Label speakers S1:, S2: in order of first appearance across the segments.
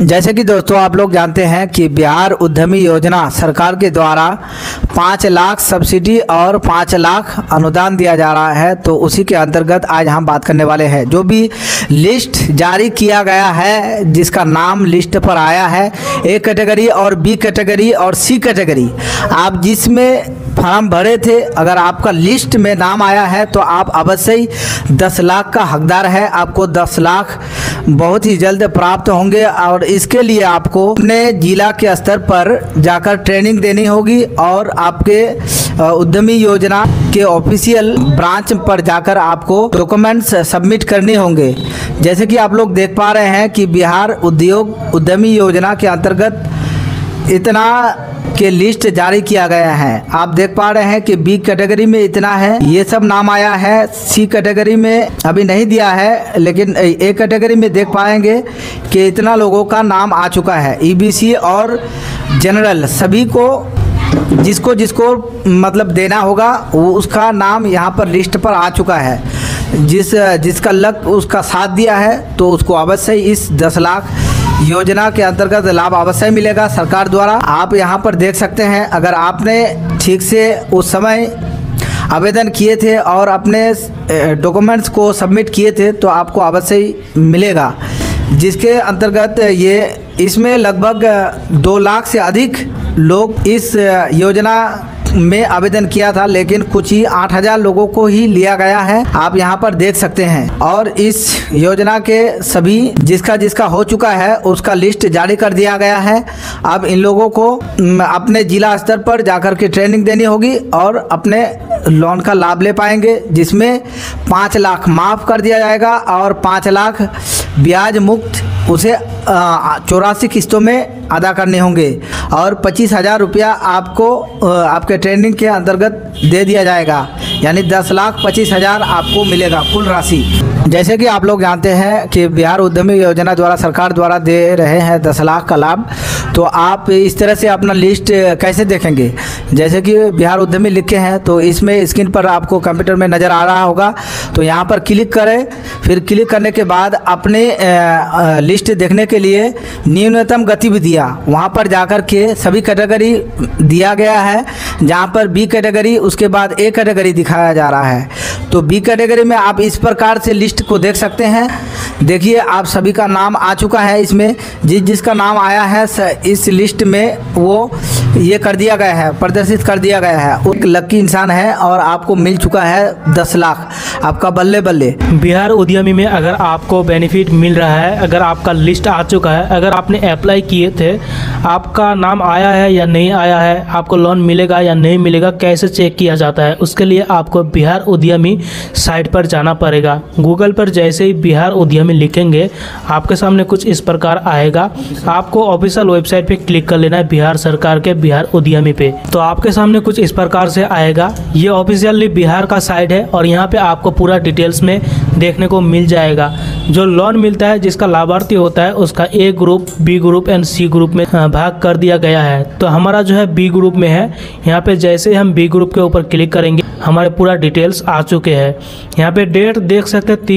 S1: जैसे कि दोस्तों आप लोग जानते हैं कि बिहार उद्यमी योजना सरकार के द्वारा 5 लाख सब्सिडी और 5 लाख अनुदान दिया जा रहा है। तो उसी के अंतर्गत आज हम बात करने वाले हैं। जो भी लिस्ट जारी किया गया है, जिसका नाम लिस्ट पर आया है, ए कैटेगरी और बी कैटेगरी और सी कैटेगरी, आप जिसमें फॉर्म भरे थे, अगर आपका लिस्ट में नाम आया है तो आप अवश्य ही 10 लाख का हकदार है। आपको 10 लाख बहुत ही जल्द प्राप्त होंगे और इसके लिए आपको अपने जिला के स्तर पर जाकर ट्रेनिंग देनी होगी और आपके उद्यमी योजना के ऑफिशियल ब्रांच पर जाकर आपको डॉक्यूमेंट्स सबमिट करने होंगे। जैसे कि आप लोग देख पा रहे हैं कि बिहार उद्यमी योजना के अंतर्गत इतना के लिस्ट जारी किया गया है। आप देख पा रहे हैं कि बी कैटेगरी में इतना है, ये सब नाम आया है। सी कैटेगरी में अभी नहीं दिया है, लेकिन ए कैटेगरी में देख पाएंगे कि इतना लोगों का नाम आ चुका है। ईबीसी और जनरल सभी को जिसको जिसको मतलब देना होगा वो उसका नाम यहाँ पर लिस्ट पर आ चुका है। जिसका लक उसका साथ दिया है तो उसको अवश्य इस 10 लाख योजना के अंतर्गत लाभ अवश्य मिलेगा सरकार द्वारा। आप यहाँ पर देख सकते हैं, अगर आपने ठीक से उस समय आवेदन किए थे और अपने डॉक्यूमेंट्स को सबमिट किए थे तो आपको अवश्य ही मिलेगा। जिसके अंतर्गत इसमें लगभग 2 लाख से अधिक लोग इस योजना में आवेदन किया था, लेकिन कुछ ही 8,000 लोगों को ही लिया गया है। आप यहां पर देख सकते हैं। और इस योजना के सभी जिसका हो चुका है उसका लिस्ट जारी कर दिया गया है। अब इन लोगों को अपने जिला स्तर पर जाकर के ट्रेनिंग देनी होगी और अपने लोन का लाभ ले पाएंगे, जिसमें 5 लाख माफ़ कर दिया जाएगा और 5 लाख ब्याज मुक्त उसे 84 किस्तों में अदा करने होंगे और 25,000 रुपया आपको आपके ट्रेनिंग के अंतर्गत दे दिया जाएगा। यानी 10,25,000 आपको मिलेगा कुल राशि। जैसे कि आप लोग जानते हैं कि बिहार उद्यमी योजना द्वारा सरकार द्वारा दे रहे हैं 10 लाख का लाभ। तो आप इस तरह से अपना लिस्ट कैसे देखेंगे? जैसे कि बिहार उद्यमी लिखे हैं तो इसमें स्क्रीन पर आपको कंप्यूटर में नज़र आ रहा होगा। तो यहाँ पर क्लिक करें, फिर क्लिक करने के बाद अपने लिस्ट देखने के लिए न्यूनतम गतिविधियाँ वहाँ पर जाकर के सभी कैटेगरी दिया गया है। जहाँ पर बी कैटेगरी उसके बाद ए कैटेगरी दिखाया जा रहा है। तो बी कैटेगरी में आप इस प्रकार से लिस्ट को देख सकते हैं। देखिए आप सभी का नाम आ चुका है। इसमें जिसका नाम आया है इस लिस्ट में वो ये कर दिया गया है, प्रदर्शित कर दिया गया है। एक लकी इंसान है और आपको मिल चुका है 10 लाख। आपका बल्ले बल्ले।
S2: बिहार उद्यमी में अगर आपको बेनिफिट मिल रहा है, अगर आपका लिस्ट आ चुका है, अगर आपने अप्लाई किए थे, आपका नाम आया है या नहीं आया है, आपको लोन मिलेगा या नहीं मिलेगा, कैसे चेक किया जाता है, उसके लिए आपको बिहार उद्यमी साइट पर जाना पड़ेगा। गूगल पर जैसे ही बिहार उद्यमी लिखेंगे आपके सामने कुछ इस प्रकार आएगा। आपको ऑफिशियल वेबसाइट पे क्लिक कर लेना है, बिहार सरकार के बिहार उद्यमी पे। तो आपके सामने कुछ इस प्रकार से आएगा। ये ऑफिशियली बिहार का साइट है और यहाँ पे आपको पूरा डिटेल्स में देखने को मिल जाएगा। जो लोन मिलता है, जिसका लाभार्थी होता है, उसका A group, B group and C group में भाग कर दिया गया है। तो हमारा जो है बी ग्रुप में है। यहाँ पे जैसे ही हम बी ग्रुप के ऊपर क्लिक करेंगे हमारे पूरा डिटेल्स आ चुके हैं। यहाँ पे डेट देख सकते हैं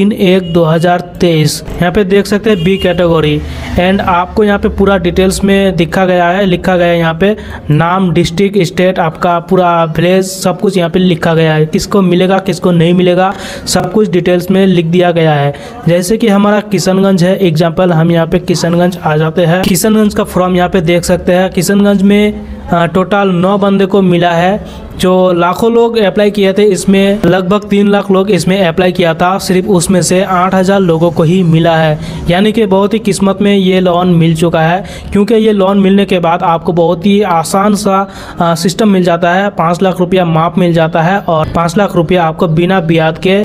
S2: 3/1/2023। यहाँ पे देख सकते हैं बी कैटेगरी एंड आपको यहाँ पे पूरा डिटेल्स में लिखा गया है यहाँ पे नाम, डिस्ट्रिक्ट, स्टेट, आपका पूरा विलेज, सब कुछ यहाँ पे लिखा गया है। किसको मिलेगा किसको नहीं मिलेगा सब कुछ डिटेल्स में लिख दिया गया है। जैसे कि हमारा किशनगंज है एग्जाम्पल, हम यहाँ पे किशनगंज आ जाते हैं। किशनगंज का फॉर्म यहाँ पे देख सकते हैं। किशनगंज में टोटल 9 बंदे को मिला है। जो लाखों लोग अप्लाई किए थे, इसमें लगभग 3 लाख लोग इसमें अप्लाई किया था, सिर्फ उसमें से 8,000 लोगों को ही मिला है। यानी कि बहुत ही किस्मत में ये लोन मिल चुका है, क्योंकि ये लोन मिलने के बाद आपको बहुत ही आसान सा सिस्टम मिल जाता है। 5 लाख रुपया माफ मिल जाता है और 5 लाख रुपया आपको बिना ब्याज के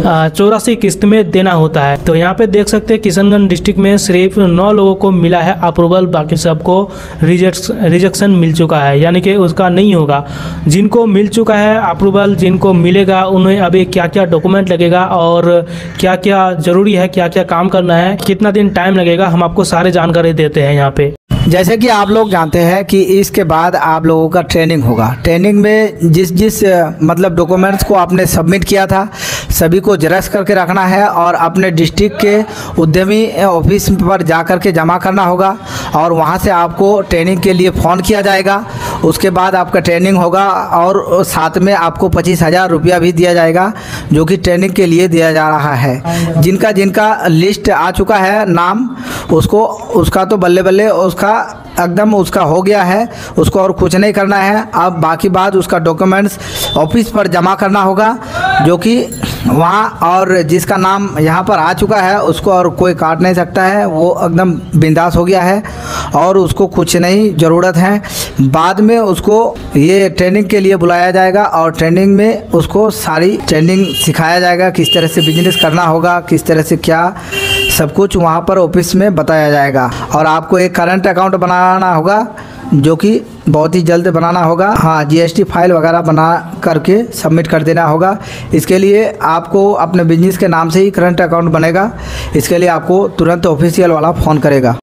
S2: 84 किस्त में देना होता है। तो यहाँ पे देख सकते हैं किशनगंज डिस्ट्रिक्ट में सिर्फ 9 लोगों को मिला है अप्रूवल, बाकी सबको रिजेक्शन मिल चुका है, यानी कि उसका नहीं होगा। जिनको मिल चुका है अप्रूवल, जिनको मिलेगा उन्हें अभी क्या क्या डॉक्यूमेंट लगेगा और क्या क्या जरूरी है, क्या क्या काम करना है, कितना दिन टाइम लगेगा, हम आपको सारे जानकारी देते हैं यहाँ पे।
S1: जैसे कि आप लोग जानते हैं कि इसके बाद आप लोगों का ट्रेनिंग होगा। ट्रेनिंग में जिस मतलब डॉक्यूमेंट्स को आपने सबमिट किया था सभी को जेरॉक्स करके रखना है और अपने डिस्ट्रिक्ट के उद्यमी ऑफिस पर जा कर के जमा करना होगा और वहाँ से आपको ट्रेनिंग के लिए फ़ोन किया जाएगा। उसके बाद आपका ट्रेनिंग होगा और साथ में आपको 25,000 रुपया भी दिया जाएगा, जो कि ट्रेनिंग के लिए दिया जा रहा है। जिनका जिनका लिस्ट आ चुका है नाम, उसका तो बल्ले बल्ले उसका एकदम उसका हो गया है, उसको और कुछ नहीं करना है। अब बाकी बात उसका डॉक्यूमेंट्स ऑफिस पर जमा करना होगा, जो कि वहाँ, और जिसका नाम यहाँ पर आ चुका है उसको और कोई काट नहीं सकता है, वो एकदम बिंदास हो गया है और उसको कुछ नहीं ज़रूरत है। बाद में उसको ये ट्रेनिंग के लिए बुलाया जाएगा और ट्रेनिंग में उसको सारी ट्रेनिंग सिखाया जाएगा, किस तरह से बिजनेस करना होगा, किस तरह से क्या सब कुछ वहाँ पर ऑफिस में बताया जाएगा। और आपको एक करंट अकाउंट बनाना होगा, जो कि बहुत ही जल्द बनाना होगा। हाँ, जीएसटी फाइल वगैरह बना करके सबमिट कर देना होगा। इसके लिए आपको अपने बिजनेस के नाम से ही करंट अकाउंट बनेगा। इसके लिए आपको तुरंत ऑफिशियल वाला फ़ोन करेगा।